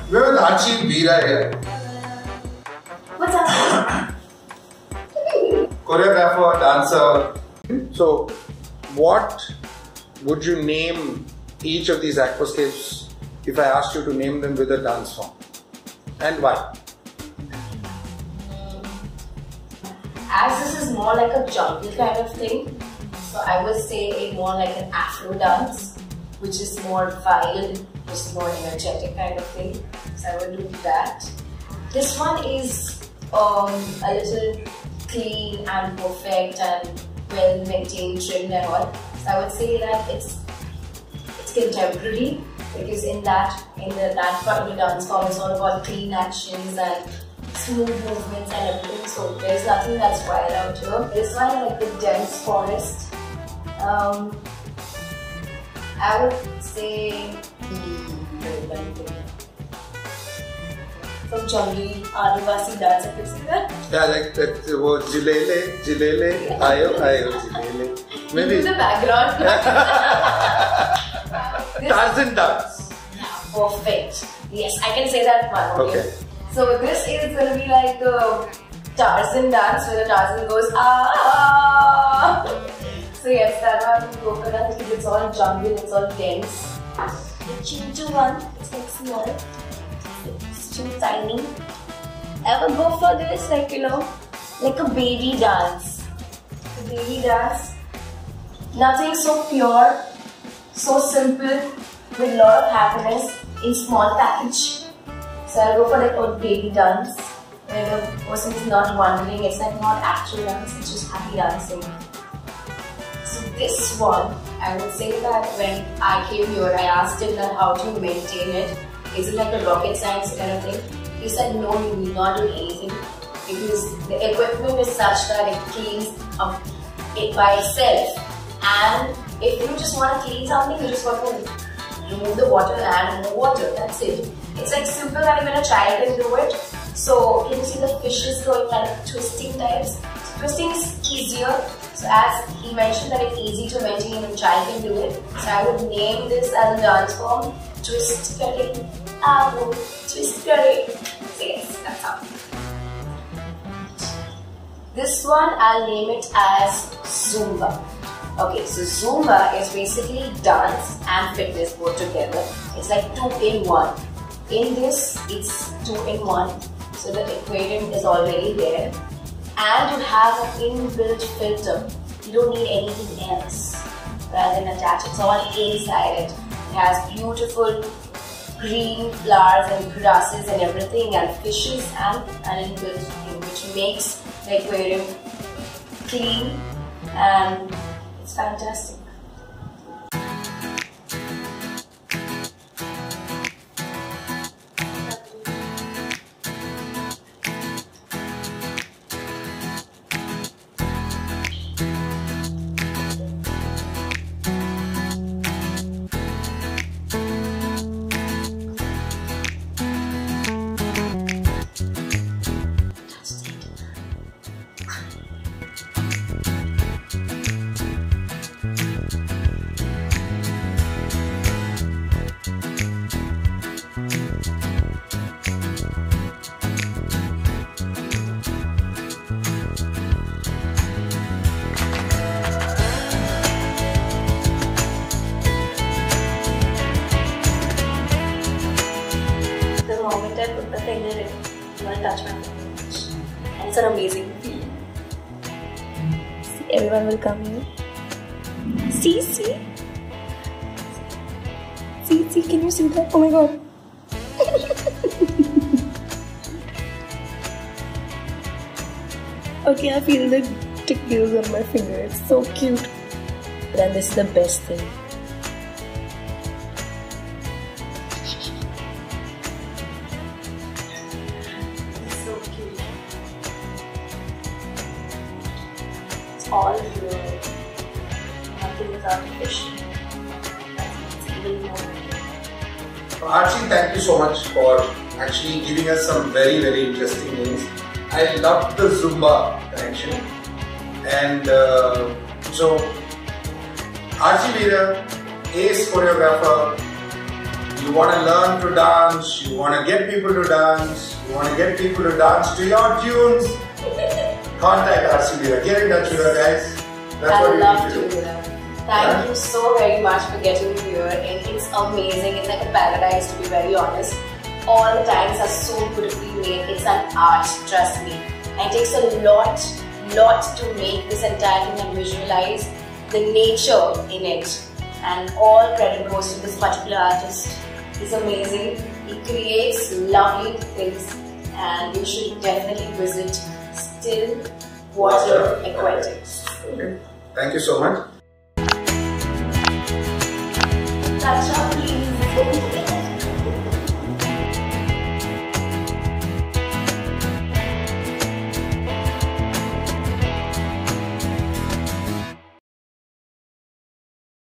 We're with Archi Vira here. What's up? Choreographer, dancer. So, what would you name each of these aquascapes if I asked you to name them with a dance form? And why? As this is more like a jungle kind of thing, so I would say more like an Afro dance, which is more wild, which is more energetic kind of thing. So I would do that. This one is a little clean and perfect and well maintained, trimmed and all. So I would say that it's contemporary, because in that particular dance form it's all about clean actions and smooth movements and everything. So there's nothing that's wild out here. This one is like the dense forest. I would say some jungle Adivasi dance, I could say that. Yeah, like that. Jilele, jilele, ayo, ayo, jilele. Maybe. In the background. Tarzan dance. Yeah, perfect. Yes, I can say that one. Okay. So this is going to be like the Tarzan dance, where the Tarzan goes ah. So yes, that one will go for that, because it's all jungle, it's all dense. The Chinchu one, it's like small. It's too tiny. I would go for this, like, you know, like a baby dance. A baby dance. Nothing so pure, so simple, with a lot of happiness in small package. So I'll go for like a baby dance, where the person is not wondering, it's like not actual dance, it's just happy dancing. So this one, I would say that when I came here, I asked him that how do you maintain it? Is it like a rocket science kind of thing? He said no, you need not do anything, because the equipment is such that it cleans up it by itself. And if you just want to clean something, you just want to remove the water and add more water, that's it. It's like simple that even a child can do it. So you can see the fishes going kind of twisting types. So twisting is easier. So as he mentioned that it's easy to maintain, even a child can do it. So I would name this as a dance form, twist kare, aawo, twist kare. So yes, that's how. This one I'll name it as Zumba. Okay, so Zumba is basically dance and fitness both together. It's like 2 in 1. In this, it's 2 in 1. So the aquarium is already there. And you have an inbuilt filter. You don't need anything else rather than attach. It's all inside it. It has beautiful green flowers and grasses and everything, and fishes and an inbuilt thing, which makes the aquarium clean, and it's fantastic. I put the finger in, you want to touch my finger. And it's an amazing feeling. See, everyone will come here. See, see. See, can you see that? Oh my god. Okay, I feel the tickles on my finger. It's so cute. Then this is the best thing. All real. Nothing is artificial. It's even more. Archie, thank you so much for actually giving us some very, very interesting names. I love the Zumba connection. And so, Archi Vira, ace choreographer, you want to learn to dance, you want to get people to dance, you want to get people to dance to your tunes, contact Archi Vira. Get in touch with her, guys. That's I what would love you to need do that. Thank you so very much for getting me here, and it's amazing. It's like a paradise, to be very honest. All the tiles are so beautifully made. It's an art, trust me. And it takes a lot to make this entire thing and visualize the nature in it. And all credit goes to this particular artist. He's amazing. He creates lovely things, and you should definitely visit Still Water Aquatics. Okay. Thank you so much.